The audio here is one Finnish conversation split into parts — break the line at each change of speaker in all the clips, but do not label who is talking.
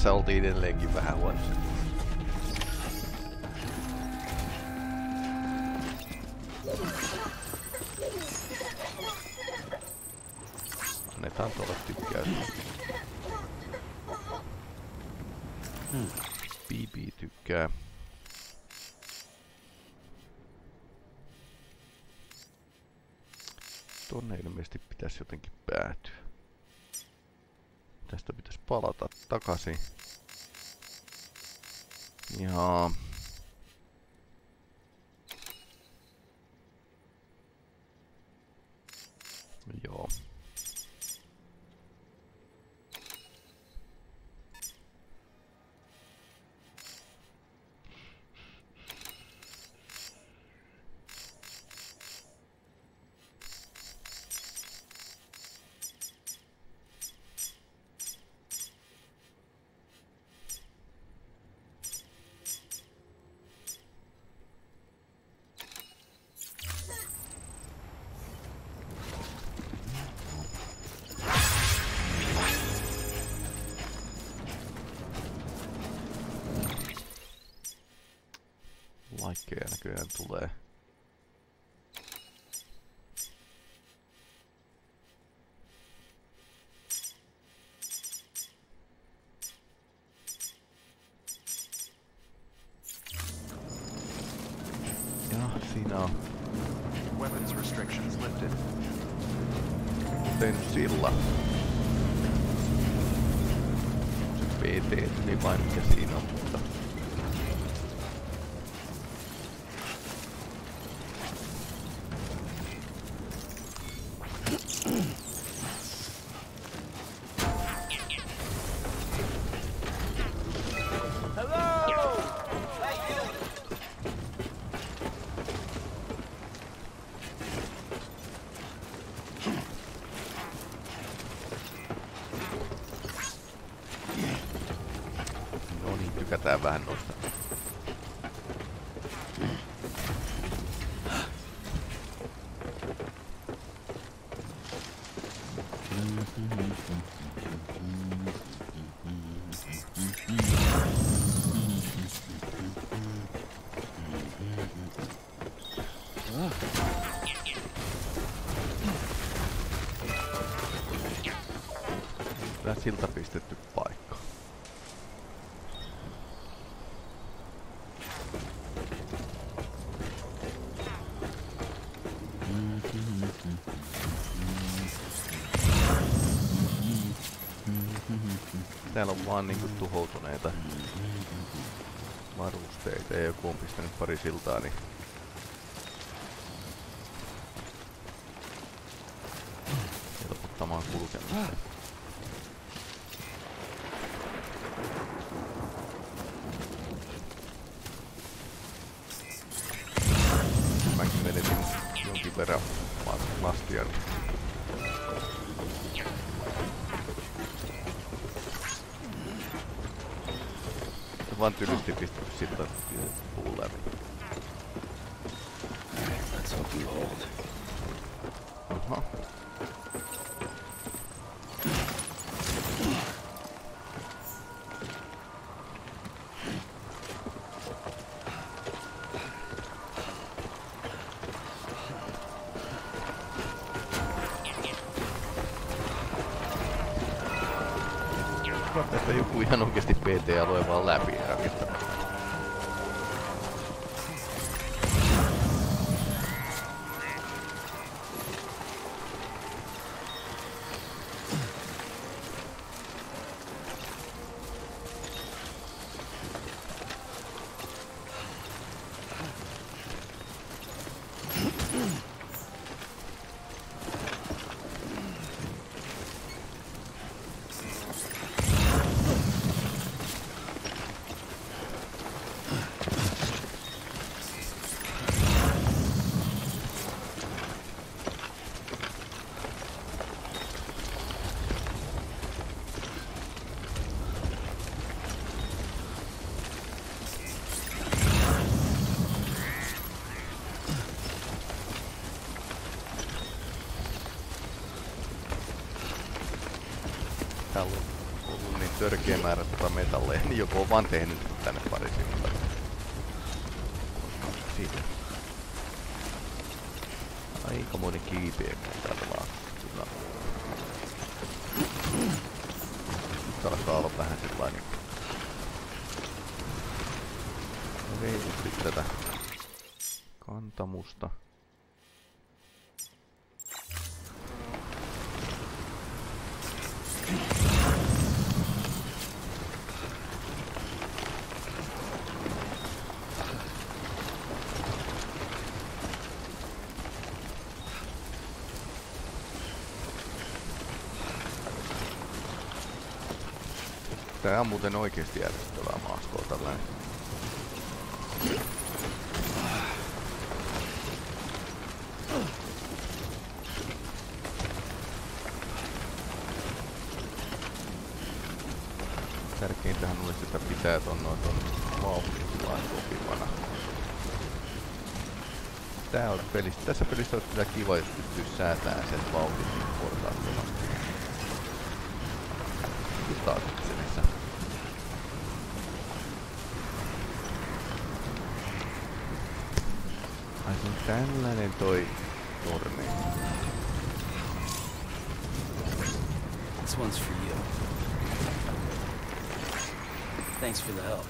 tässä oltiin edelleenkin vähän huonossa. Annetaan tuolla tykkäystä. Bibi tykkää. Tonne ilmeisesti pitäisi jotenkin päätyä. Tästä pitäisi palata takaisin. Ja joo. Likeja näköjään tulee. Ja siinä on.
Weapons restrictions lifted.
Tein sillä. Se PT tuli vain mikä siinä on, mutta tykätään vähän noista. Tää siltä pistetty paikka. Täällä on vaan niinku tuhoutuneita varusteita ja joku on pistänyt pari siltaa, niin helpottamaan kulkemista. Mäkin menetin jonkin verran lastia. Vaan tylysti pistetty siltä puun läpi.
Let's hope you hold.
Aha. Tästä joku ihan oikeesti PT-alue vaan läpi ja rakentaa. Täällä on niin törkeä määrä metalleja, niin joku on vaan tehnyt tänne pari sivua. Siitä. Aikamoinen kiipeä täältä vaan. Kyllä. Nyt alkaa olla vähän sellainen. Okei, nyt sitten tätä kantamusta. Tää on muuten oikeesti järjestävää maastoa tällainen. Tärkeintähän olisi, että pitää ton vauhdin sopivana. Tässä pelissä olisi kyllä kiva, jos pystyisi säätämään sen vauhdin portaattomasti. Taakseksenissä. Ai se on tällainen toi torni.
This one's for you. Thanks for the help.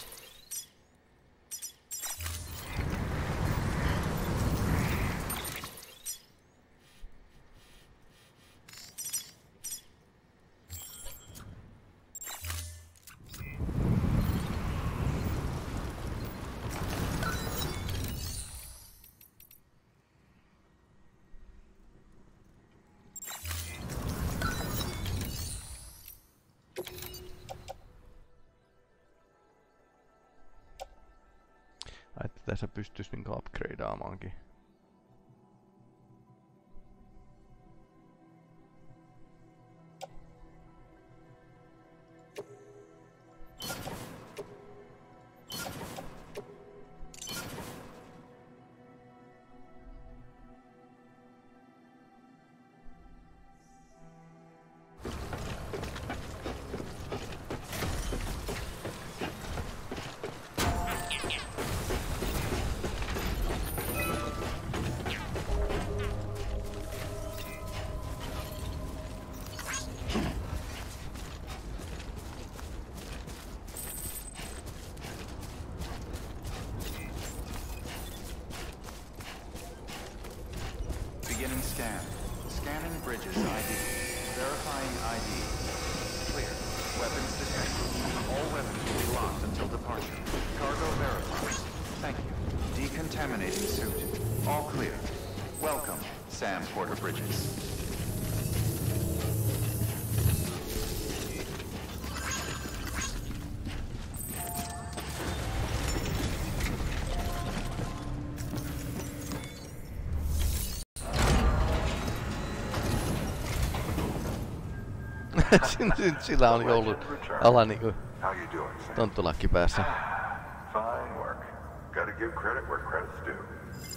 Että tässä pystyisi niinku upgradeaamaankin.
Beginning scan. Scanning bridges ID. Verifying ID. Clear. Weapons detected. All weapons will be locked until departure. Cargo verified. Thank you. Decontaminating suit. All clear. Welcome, Sam Porter Bridges.
Sillä on ollut ala niinku tonttulakki päässä.
Fine work. Gotta give credit where credit's due.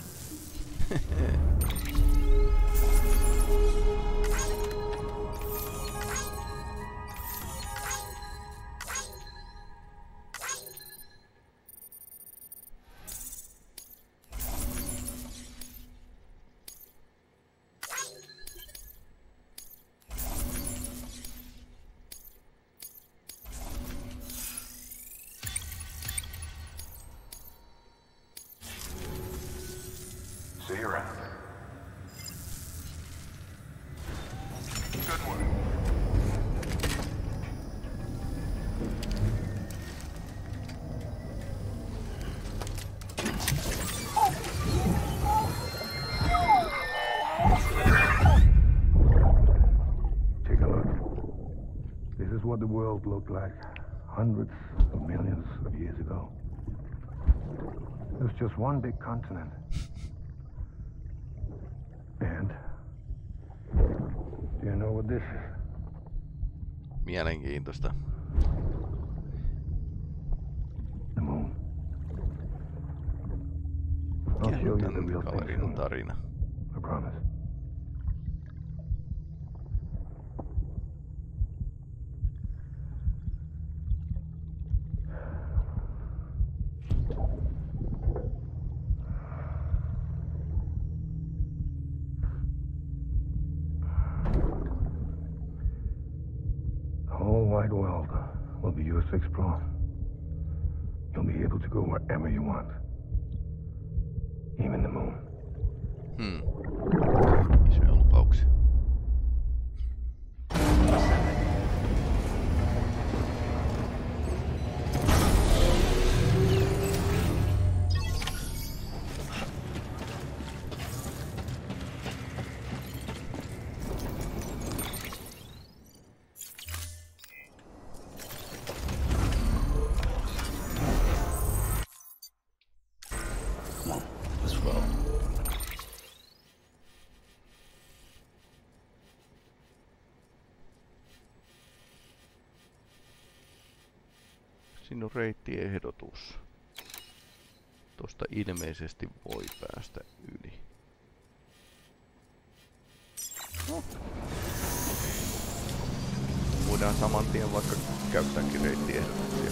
See you around. Good work.
Take a look. This is what the world looked like hundreds of millions of years ago. It was just one big continent. And do you know what this is?
Mielenkiintoista.
The moon. I'll show you the
Tän
real thing
kaverin
soon.
tarina.
I promise. wide world will be yours to explore. You'll be able to go wherever you want. Even the moon.
Isoja lupauksia.
As well.
Sinun reittiehdotus. Tosta ilmeisesti voi päästä yli. No. Voidaan saman tien vaikka käyttääkin reittiehdotuksia.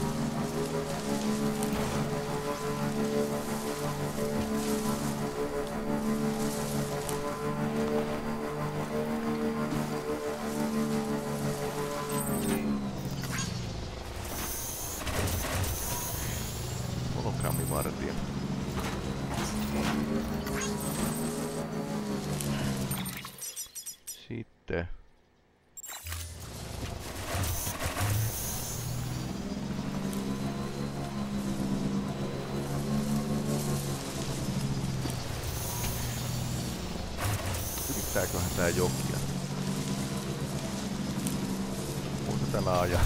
Hologrammivartija. Sitten yrittääköhän tää jokia? Muuta täällä ajaa.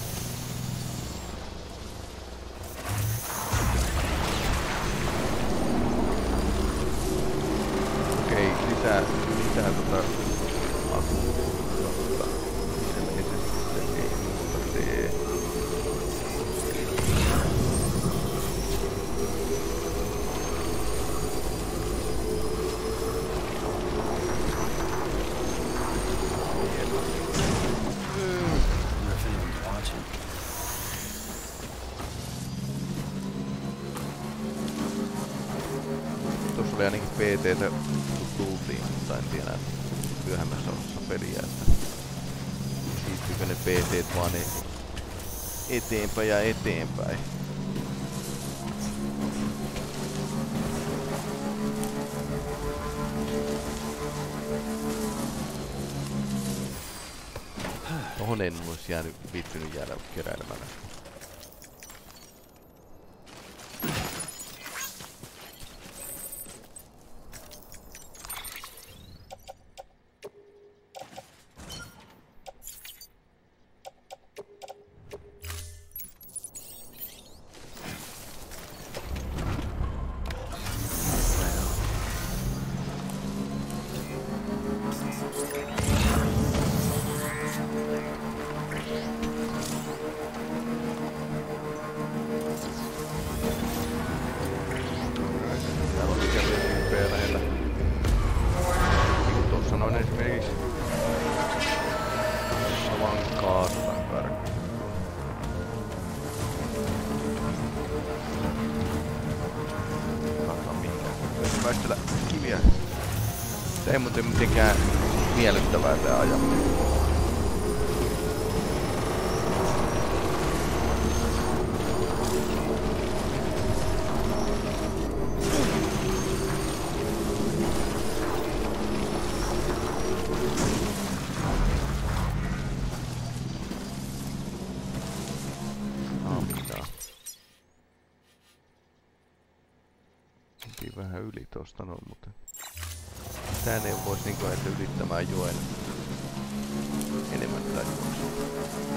Okei, lisää akkuutta. Ilmeisesti ei muuta tee.
Wonder if anyone's watching.
Tuossa oli ainakin PT:tä kun tultiin, mutta en tiedä myöhemmässä osassa peliä, että siirtyykö ne PT:t vaan ne eteenpäin ja eteenpäin. Tohon en olisi viittynyt jäädä keräilemään. Väistellä kiviä. Tää ei muuten mitenkään miellyttävää tää ajaminen. Vähän yli tosta noin, mutta tää ei vois niinku että ylittämään joen enemmän tai juoksua.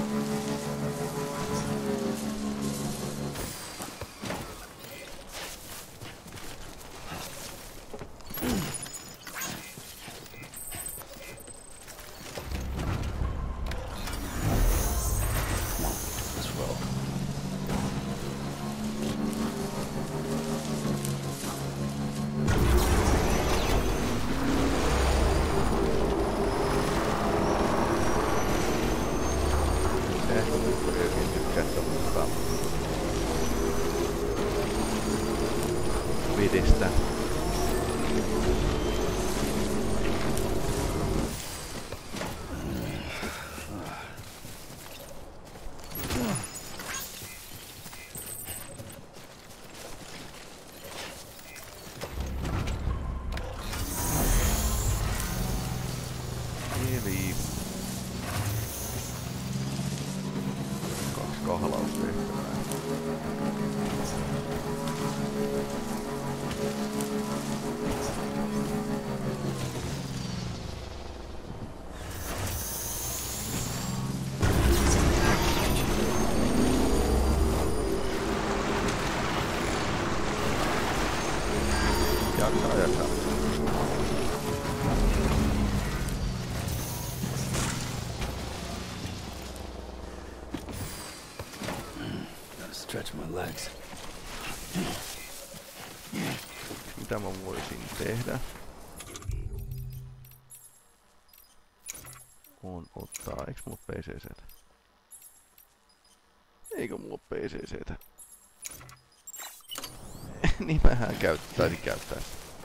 Vedestä. Eli 2 kahlaustehtävää. Jaksaa.
Gotta stretch my legs.
Mitä mä voisin tehdä? On ottaa, eiks mulla PCCtä? Eikö mulla PCCtä? Niin mähän taisin käyttää.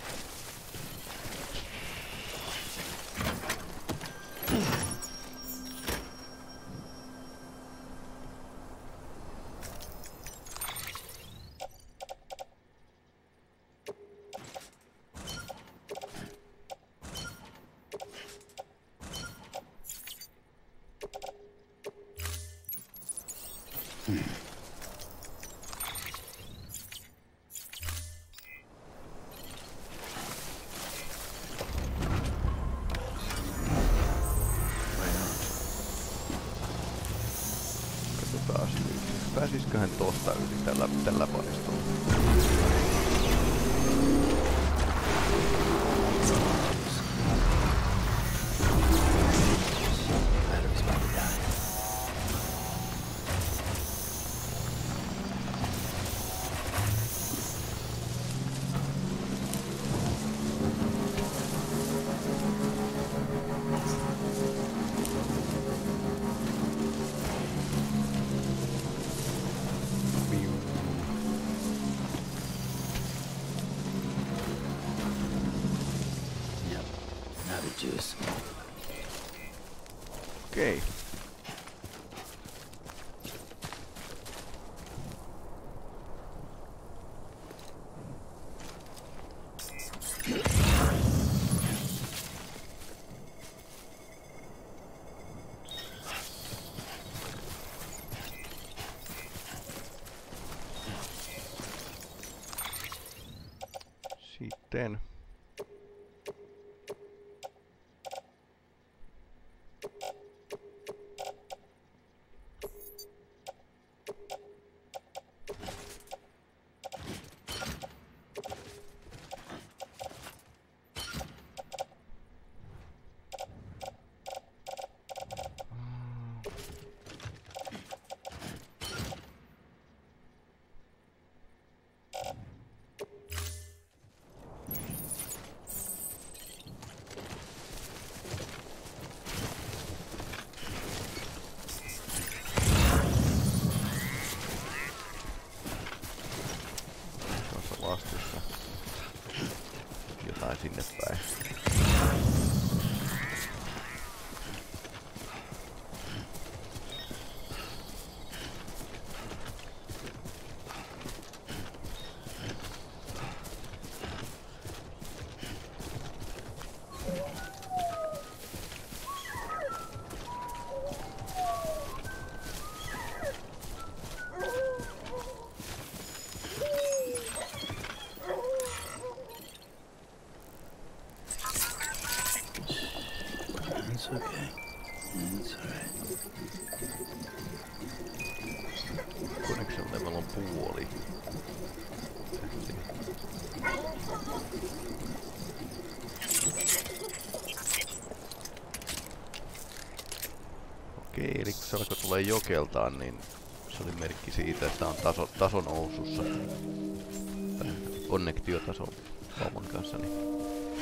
Katsotaan, pääsisiköhän tosta yli tällä paristolla.
Juice.
Okei. Sitten vastassa jotain sinne päin.
It's okay. It's alright.
Connection level on puoli. Okei, eli kun se alkoi tulee jokeltaan, niin se oli merkki siitä, että on taso nousussa. Konnektiotaso vauvon kanssa. Niin.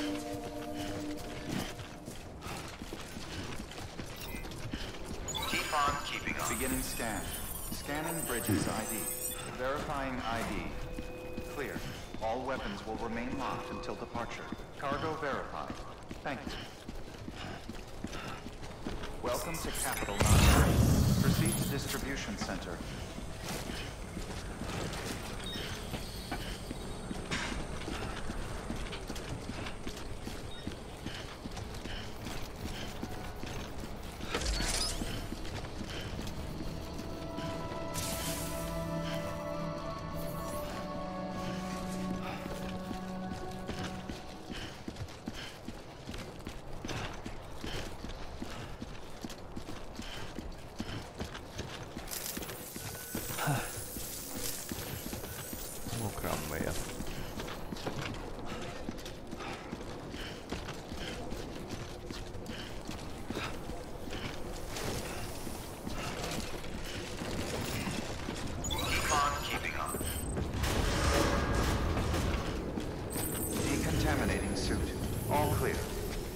Beginning scan. Scanning bridges ID. Verifying ID. Clear. All weapons will remain locked until departure. Cargo verified. Thank you. Welcome to Capital 9. Proceed to distribution center.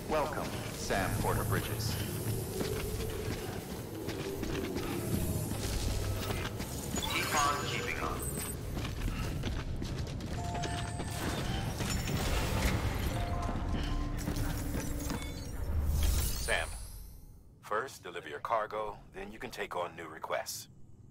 Welcome, Sam Porter Bridges. Keep on keeping on.
Sam, first deliver your cargo, then you can take on new requests.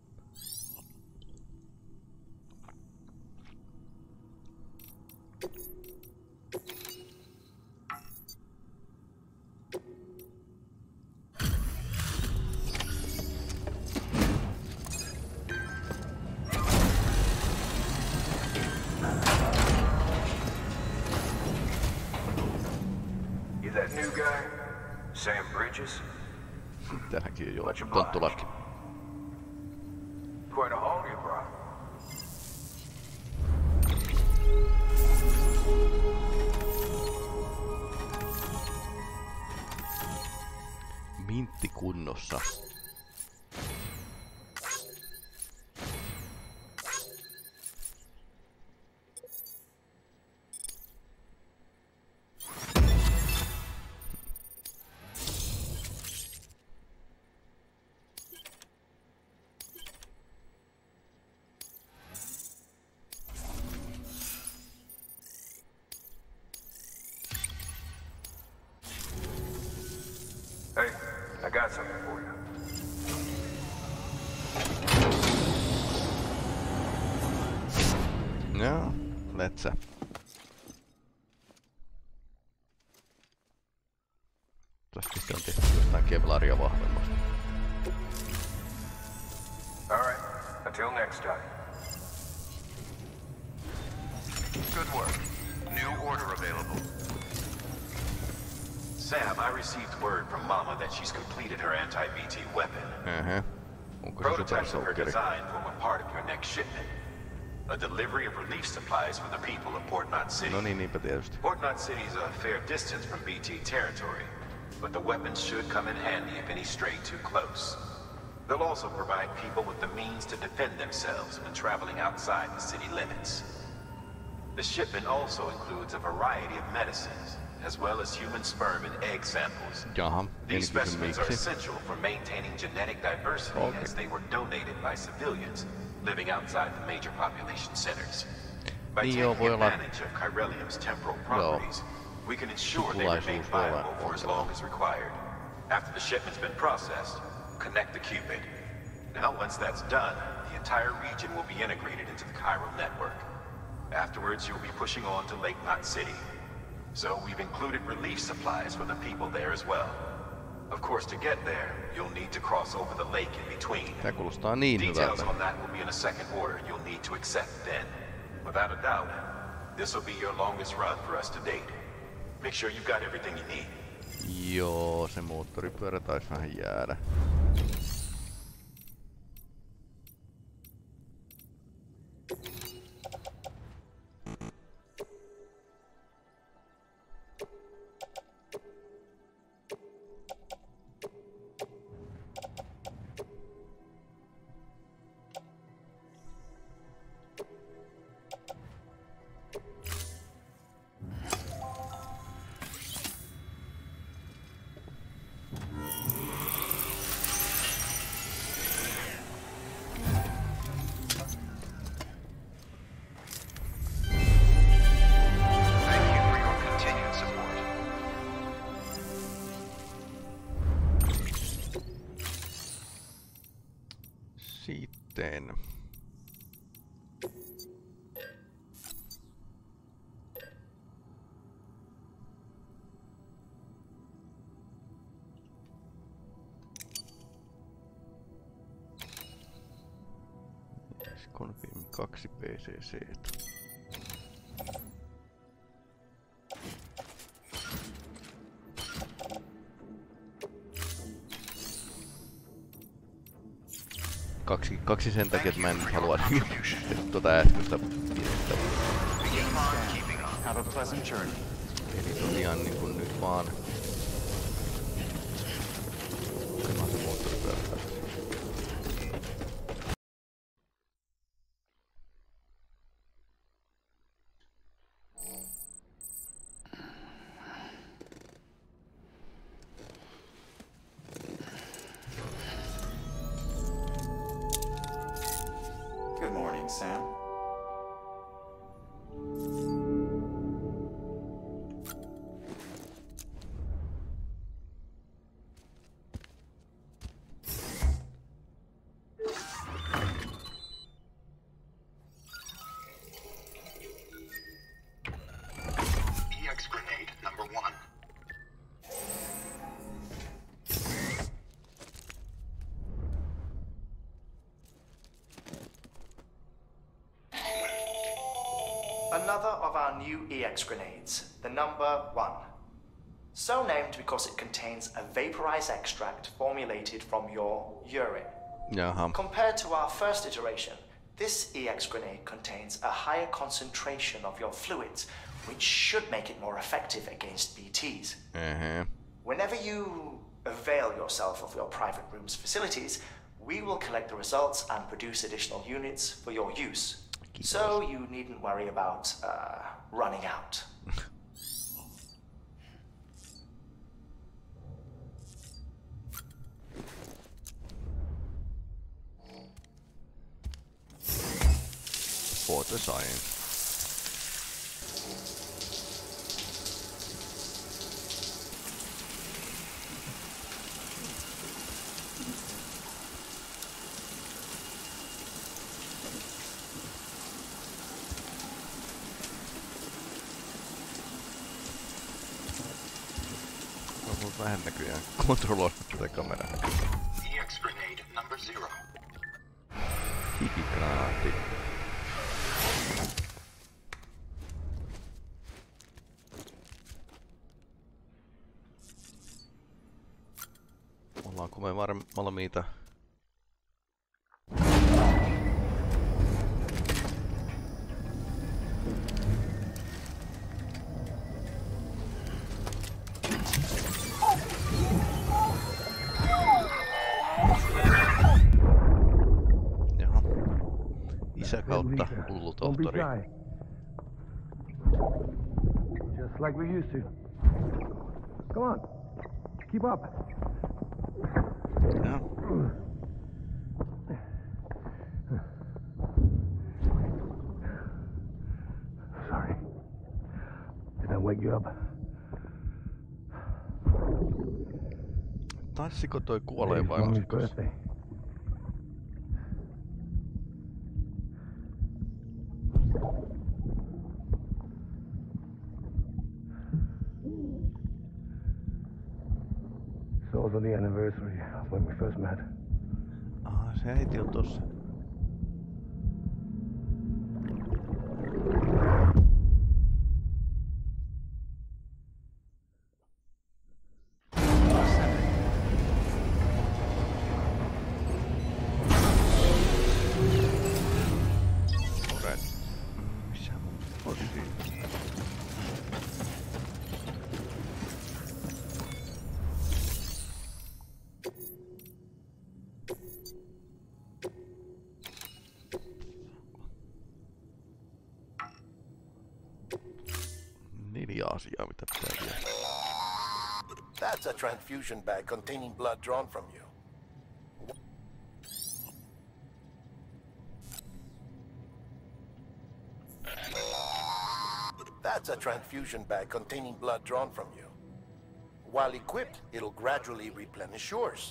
You that new guy? Sam Bridges?
Täälläkin on jo
Much obliged.
tonttulaki.
Quite a haul you brought.
Mintti kunnossa.
Hey, I got something for you.
Joo, letsä. Tästä se on tehty jostain kevlaria vahvemmasta.
All right, until next time.
Good work. New order available.
Sam, I received word from Mama that she's completed her anti-BT weapon.
Onko se
Prototypes of her
supersolkeri?
design form a part of your next shipment. A delivery of relief supplies for the people of Port Knot City.
No niin, niinpä tietysti.
Port Knot City is a fair distance from BT territory, but the weapons should come in handy if any stray too close. They'll also provide people with the means to defend themselves when traveling outside the city limits. The shipment also includes a variety of medicines, as well as human sperm and egg samples.
Jaha, en
These
kysy
specimens are
miksi.
essential for maintaining genetic diversity
Okay.
as they were donated by civilians living outside the major population centers. By
Niin joo,
taking
voi olla.
advantage of Chiralium's temporal properties, we can ensure they remain
Sukulaisuus voi olla
viable for as
oltava.
long as required. After the shipment's been processed, connect the Cupid. Now, once that's done, the entire region will be integrated into the Chiral network. Afterwards, you'll be pushing on to Lake Knot City. So we've included relief supplies for the people there as well. Of course, to get there, you'll need to cross over the lake in between.
Tää kuulostaa niin
Details
hyvältä.
on that will be in a second order you'll need to accept then. Without a doubt, this will be your longest run for us to date. Make sure you've got everything you need.
Joo, se moottoripyörä taisi vähän jäädä.
Thank you for your continued support.
Sitten. Confirm 2 PCC. Kaksi sen takia, että mä en halua tuota äskeistä piirrettä.
Keep on keeping on. Have a pleasant journey.
Eli tosiaan niin kun nyt vaan... Otetaan se moottoripyörä takaisin.
Sam.
EX grenade number 1.
Another of our new EX grenades, the number 1. So named because it contains a vaporized extract formulated from your urine.
Jaha.
Compared to our first iteration, this EX grenade contains a higher concentration of your fluids, which should make it more effective against BTs. Whenever you avail yourself of your private room's facilities, we will collect the results and produce additional units for your use. So you needn't worry about running out.
For the science. On vähän näköjään kontrolloida tätä kameraa.
EX grenade number 0.
Hikigranaatti. Ollaanko me valmiita? Jaha. Isä kautta hullutohtori.
Just like we used to. Come on. Keep up.
Jaha.
Sorry. Did I wake you up?
Taissiko toi kuolee
Today's
vai
Mommy's
olisiko se?
birthday. It's also the anniversary of when we first met.
Se äiti on tossa. Alright. Missä mun positio? Neljä asiaa mitä pitää vielä.
That's a transfusion bag containing blood drawn from you. That's a transfusion bag containing blood drawn from you. While equipped, it'll gradually replenish yours.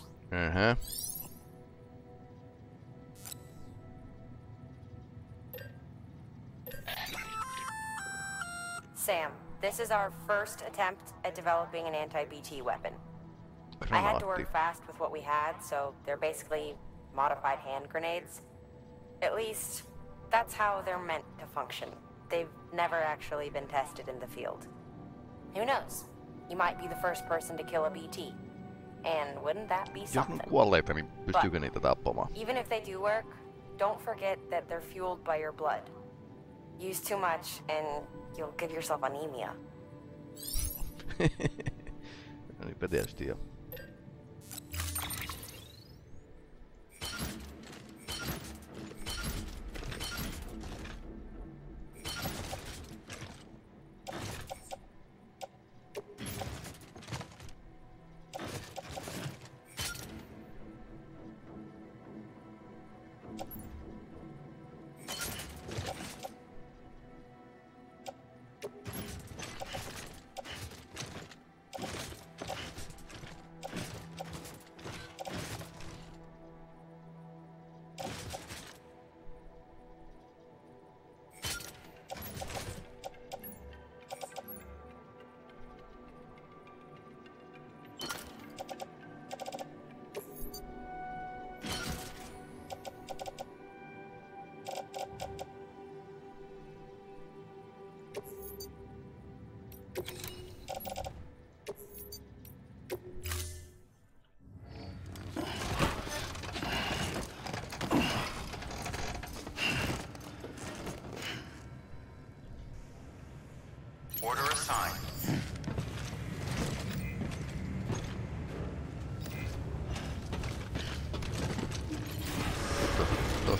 Sam, this is our first attempt at developing an anti-BT weapon. I had to work fast with what we had, so they're basically modified hand grenades. At least, that's how they're meant to function. They've never actually been tested in the field. Who knows? You might be the first person to kill a BT. And wouldn't that be
Jos
something?
on kuolleita, niin pystyykö niitä tappamaan?
Even if they do work, don't forget that they're fueled by your blood. Use too much and you'll give yourself anemia.
Niinpä tietysti jo.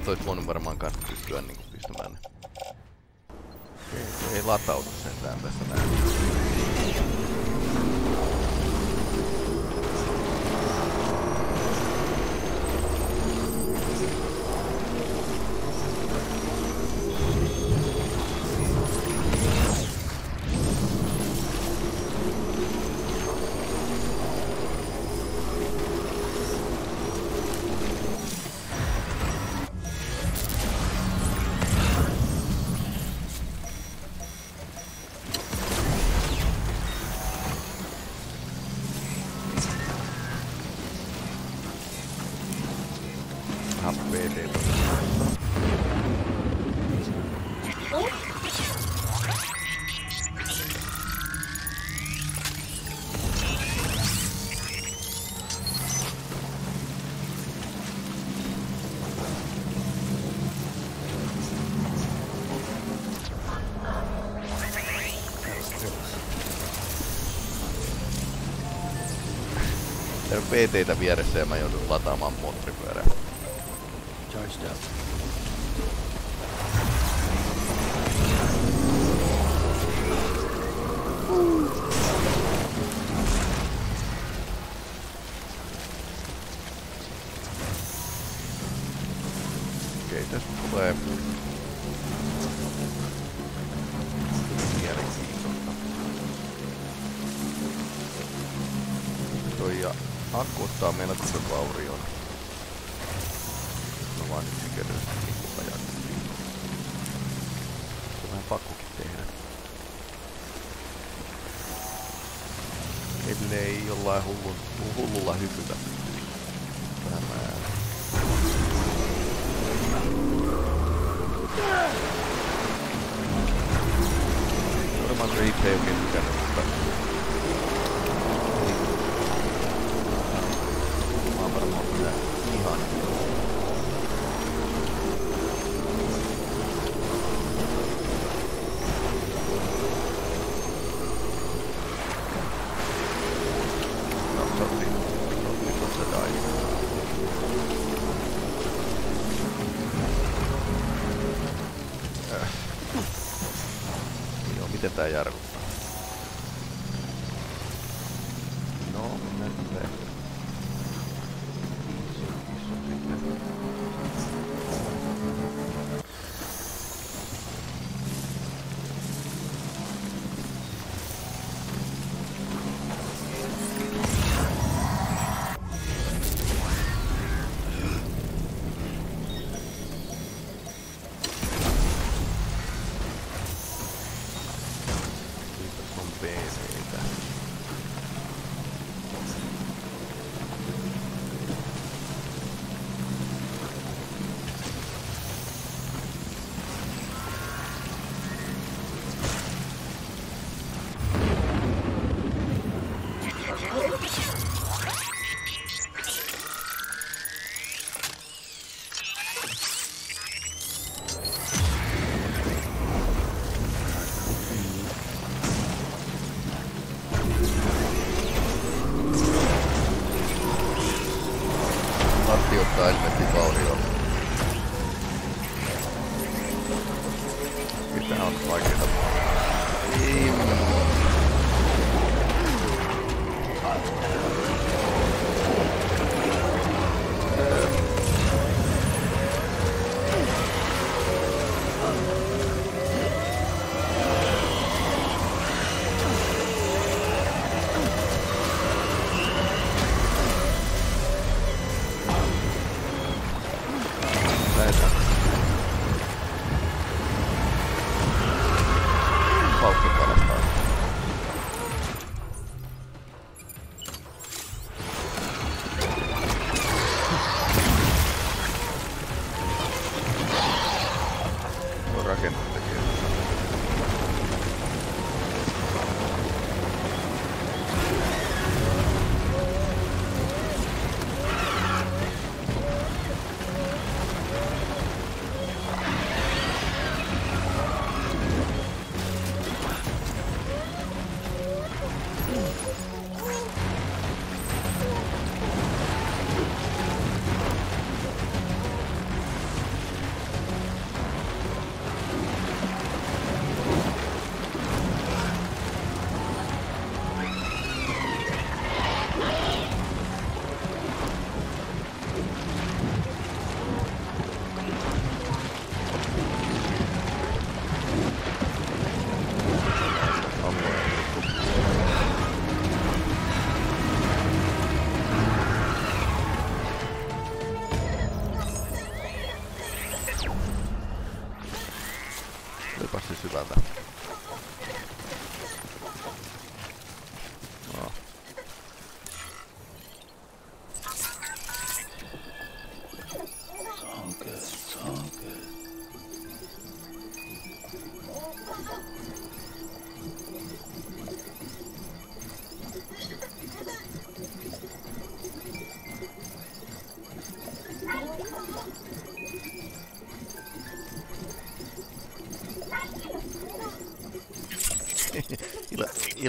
Tosta ois voinut varmaan kans pystyä niinku pistämään ne. Okei, ei lataudu sentään tässä näin. PT:tä vieressä ja mä joudun lataamaan moottoripyörää.
Charged up.
Okei, tästä tulee mielenkiintoista. Toi ja akku ottaa melkoisen vaurion. No vaan yksinkertaisesti niinku ajattelin. Se on vähän pakkokin tehdä. Ellei jollain hullulla hypytä pystyisi tähän määrään. Varmaan se itse ei oikein tykännyt, mutta mä oon varmaan kyllä ihan napsattiin tossa daista. Joo, miten tää jarruttaa? No, mennään tulee. Iso sitten. Matti ottaa ilmeisesti vaurioon. Mitä on vaikeeta?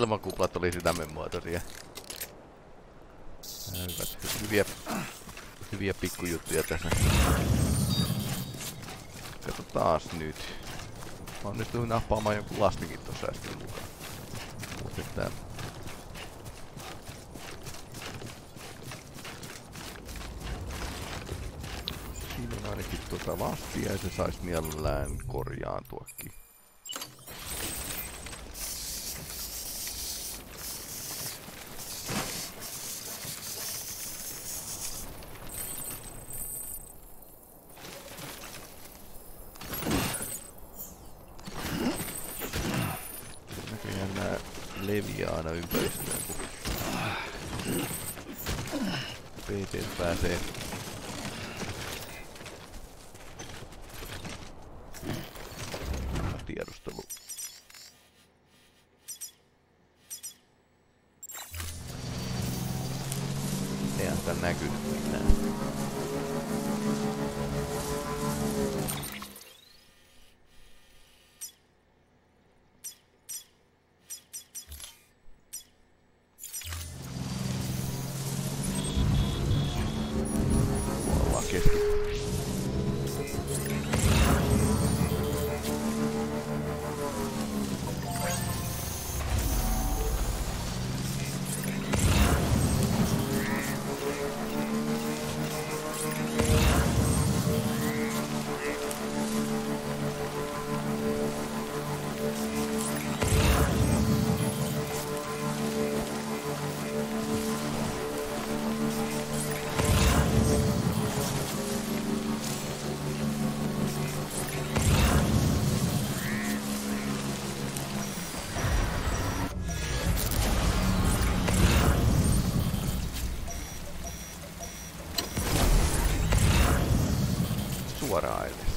ilmakuplat oli sydämenmuotoisia. Hyviä pikkujuttuja tässä. Kato taas nyt. Mä onnistuin nappaamaan jonkun lastinkin tossa äsken mukaan. Mut että... Siinä on ainakin lastia ja se sais mielellään korjaantuakin. Leviää aina ympäristöön, kun PT pääsee. Tiedustelu. Eihän tän näkynyt mitään. Suoraan edes.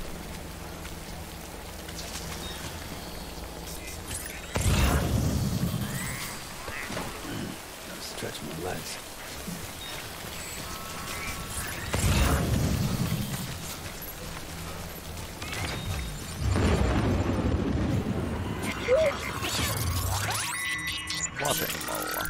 Stretch my legs.
Vasemmalla.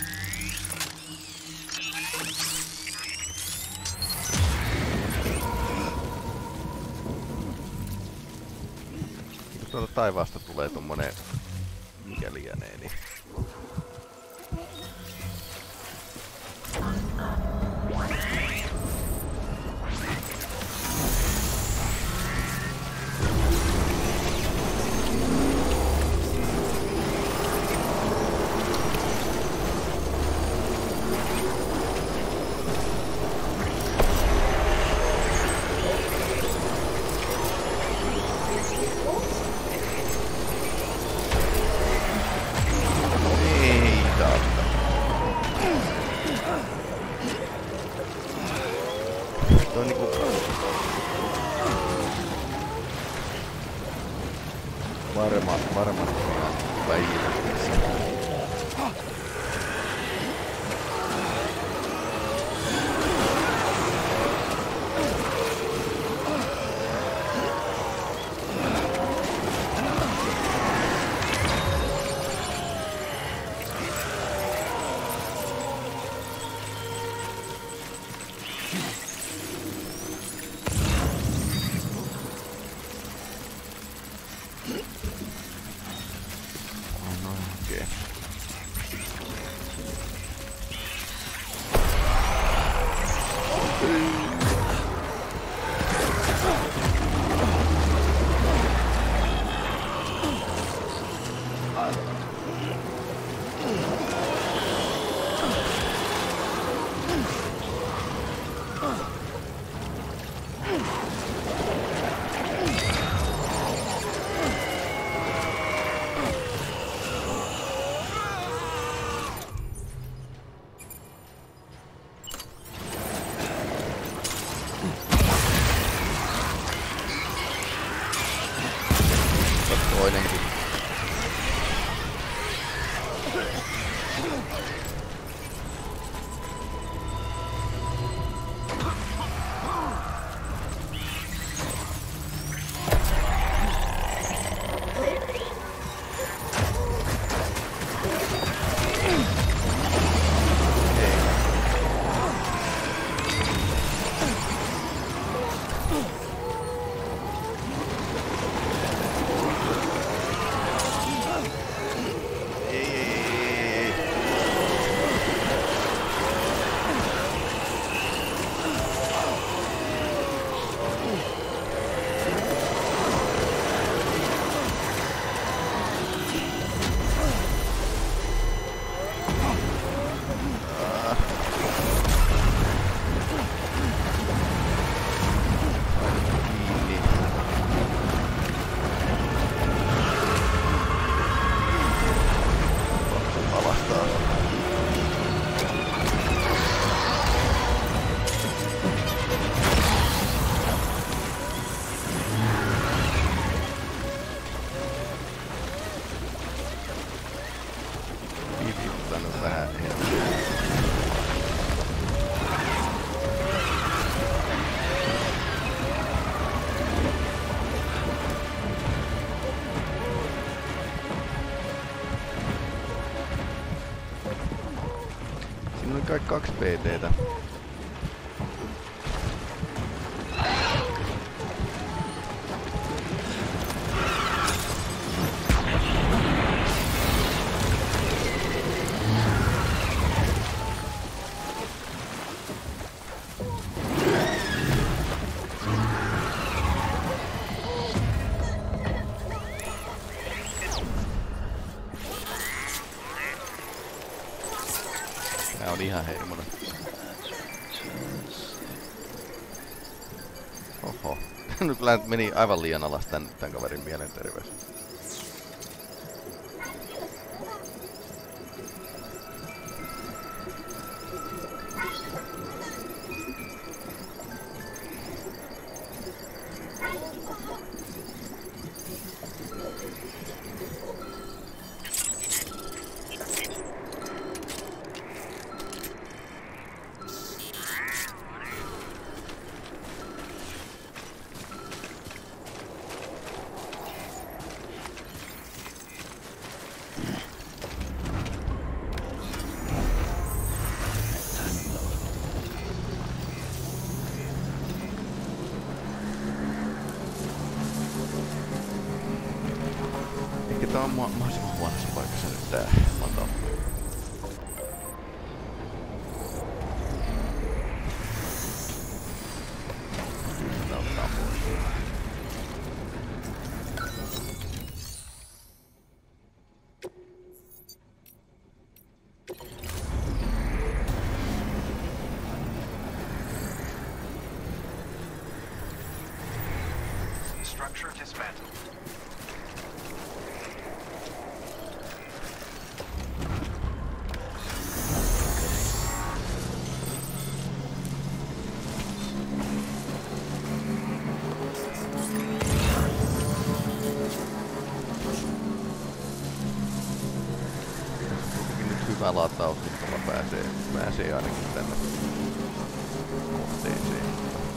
Tuolta taivaasta tulee tommonen mikä lienee, niin... Varmasti päivittäessä. oli kai 2 PT:tä. Tää on ihan hermonen. Oho. Nyt kyllä meni aivan liian alas tän kaverin mielenterveys. Ehkä tää on mahdollisimman huonossa paikassa nyt tää lato. Tää ottaa pois.
Structure dismantled.
Hyvä lataus, kun pääsee ainakin tänne kohteeseen.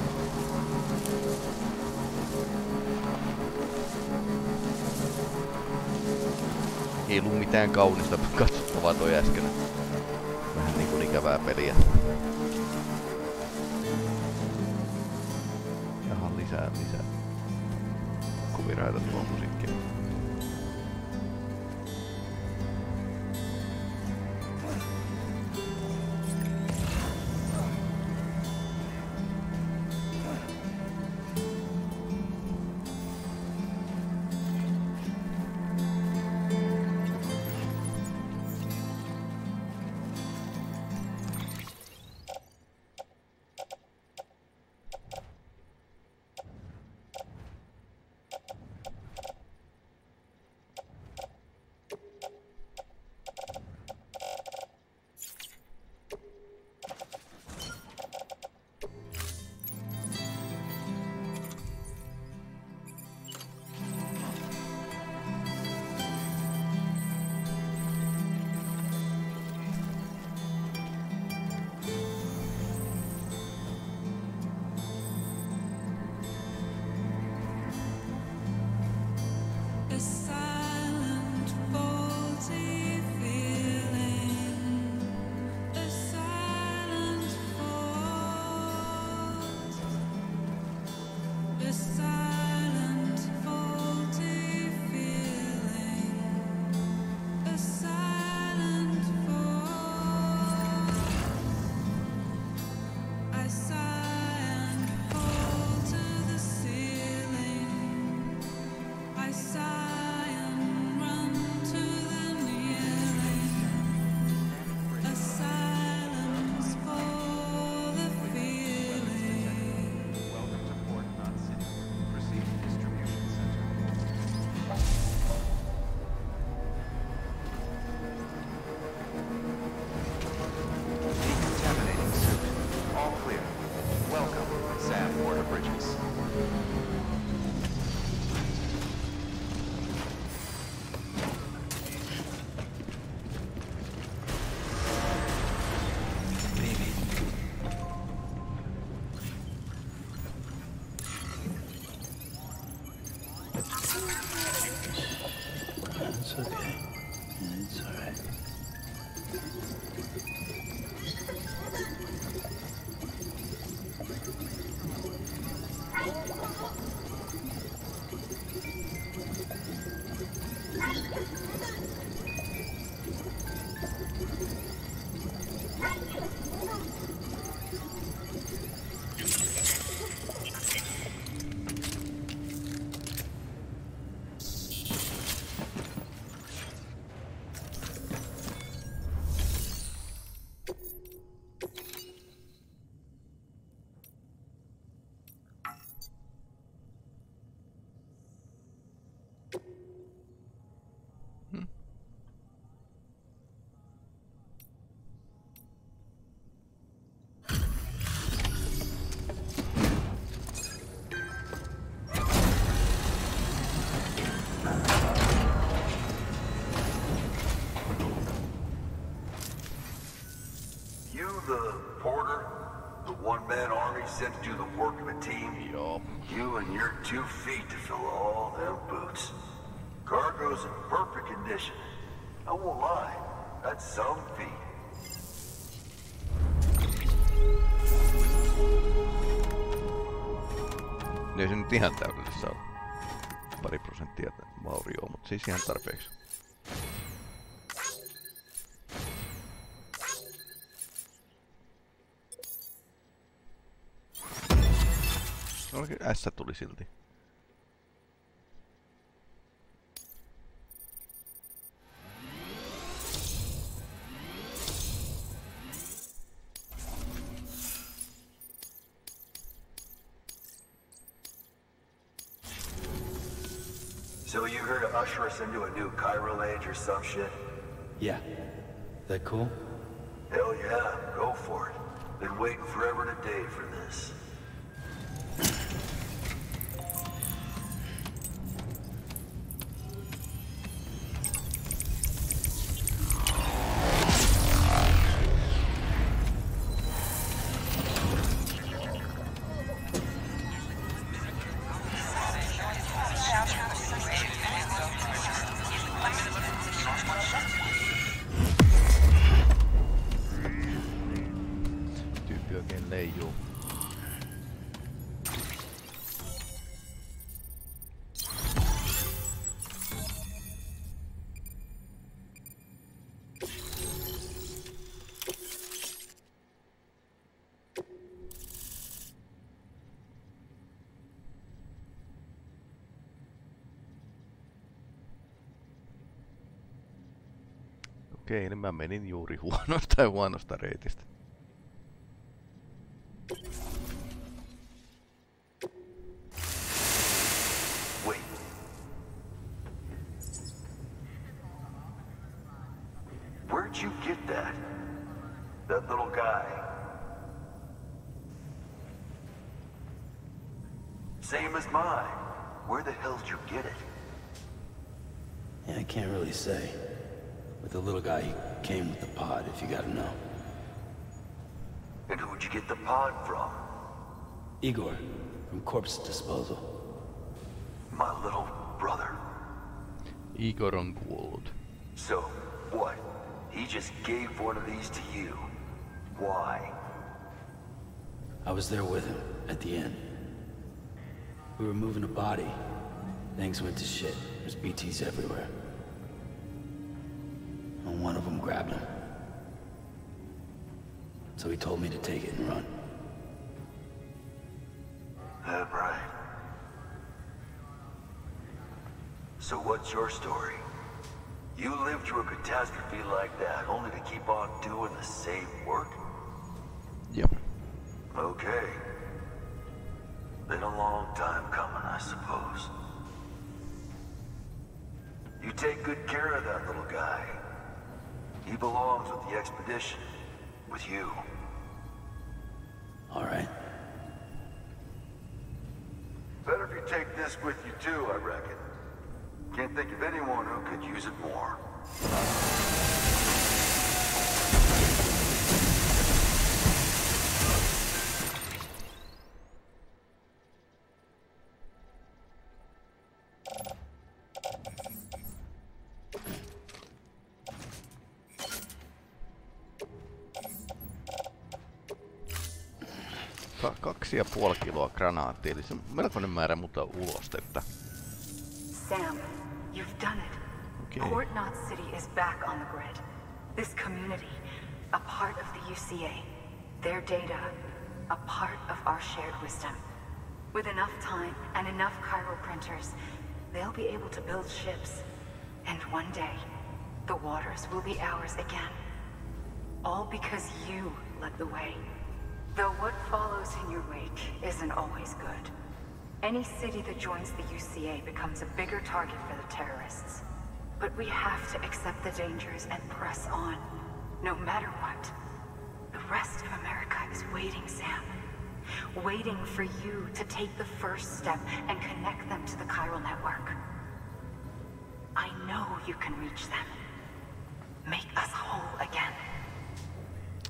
Ei ollut mitään kaunista katsottavaa toi äsken. Vähän niinku ikävää peliä. Jaha, lisää. Kuviraita tuo musiikkia.
the porter? The one-man army sent to do the work of a team?
Yup.
You and your 2 feet to fill all them boots. Cargo's in perfect condition. I won't lie, that's some feat.
Ei se nyt ihan täydellistä ole. Pari prosenttia vaurioa, mutta siis ihan tarpeeksi. S tuli silti.
So you here to usher us into a new chiral age or some shit?
Yeah. That cool?
Hell yeah, go for it. Been waiting forever and a day for this.
Tyyppi oikein leijuu. Okei, niin mä menin juuri huonosta reitistä.
Wait. Where'd you get that? That little guy? Same as mine. Where the hell did you get it?
Yeah, I can't really say. With the little guy, he came with the pod, if you gotta know.
And who'd you get the pod from?
Igor, from Corpse Disposal.
My little brother.
Igor on kuollut.
So, what? He just gave one of these to you. Why?
I was there with him, at the end. We were moving a body. Things went to shit. There's BTs everywhere. And one of them grabbed him. So he told me to take it and run.
That right. So what's your story? You lived through a catastrophe like that, only to keep on doing the same work?
Yep.
Okay. Been a long time coming, I suppose. You take good care of that little guy. He belongs with the expedition. With you.
All right.
Better if you take this with you too, I reckon. Can't think of anyone who could use it more.
Kaksi ja puoli kiloa granaattia, eli se on melkoinen määrä mutta ulostetta.
Sam, you've done it.
Okay.
Port Knot City is back on the grid. This community, a part of the UCA. Their data, a part of our shared wisdom. With enough time and enough chiral printers, they'll be able to build ships. And one day, the waters will be ours again. All because you led the way. Though what follows in your wake isn't always good. Any city that joins the UCA becomes a bigger target for the terrorists. But we have to accept the dangers and press on, no matter what. The rest of America is waiting, Sam. Waiting for you to take the first step and connect them to the chiral network. I know you can reach them. Make us whole again.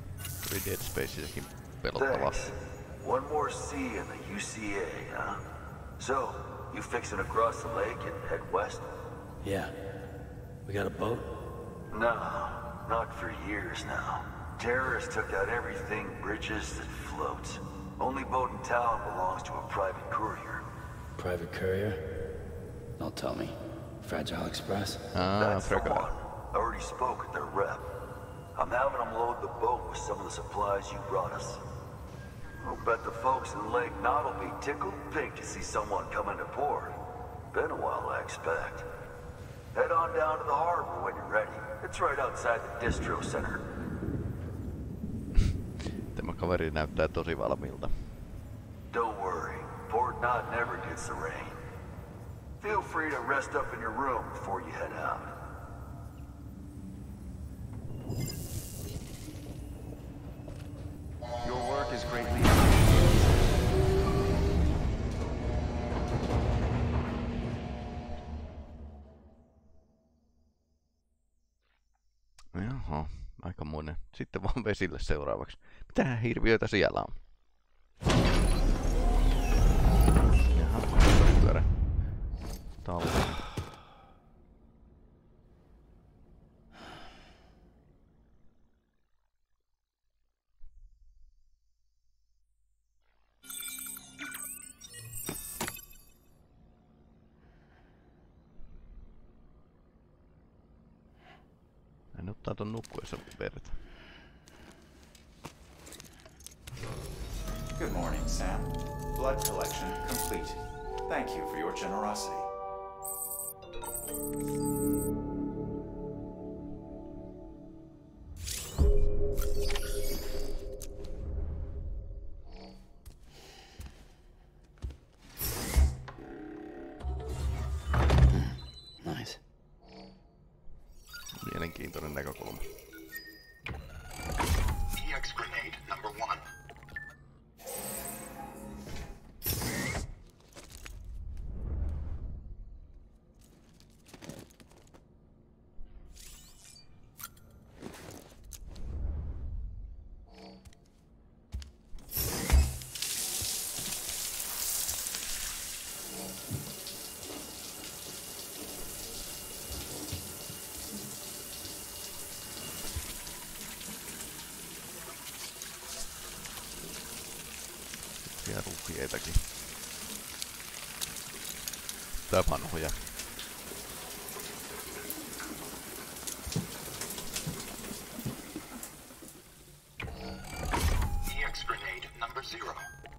Oli Dead Spaceissakin pelottavaa.
One more C in the UCA, huh? So, you fixing to cross the lake and head west?
Yeah. We got a boat?
No, not for years now. Terrorists took out everything bridges that floats. Only boat in town belongs to a private courier.
Private courier? Don't tell me. Fragile Express?
That's the one. I already spoke with their rep. I'm having them load the boat with some of the supplies you brought us. I'll bet the folks in Lake Knot will be tickled pink to see someone come into port. Been a while, I expect. Head on down to the harbor when you're ready. It's right outside the distro center.
Tämä kaveri näyttää tosi valmiilta.
Don't worry. Port Knot never gets the rain. Feel free to rest up in your room before you head out.
Your work is greatly
Jaha, aikamoinen. Sitten vaan vesille seuraavaksi. Mitähän hirviöitä siellä on? Jaha, pyörä. Talli. Hän ottaa ton nukkuessa verta.
Good morning, Sam. Blood collection complete. Thank you for your generosity.
Nice.
Mielenkiintoinen näkökulma.
EX grenade number 1.
Ruhjeitakin. Tää vanhoja.
EX grenade number 0.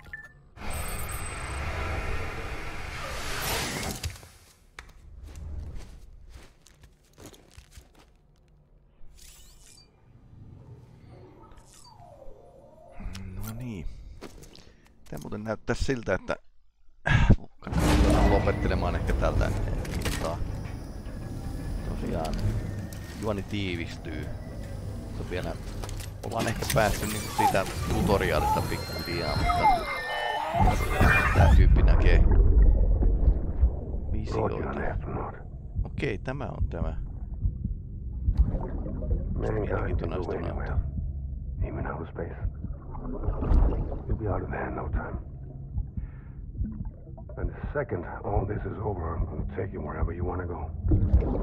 No niin. Tää muuten näyttää siltä, että kannattaa lopettelemaan ehkä tältä hintaa. Tosiaan juoni tiivistyy. Mutta vielä ollaan ehkä päästy niin siitä tutoriaalista pikkuhiljaa, mutta tää tyyppi näkee visioita. Okei, tämä on tämä. Mielenkiintoinen astronautti.
Even outer space. You'll be out of there in no time. And the second all this is over, I'm going to take you wherever you want to go.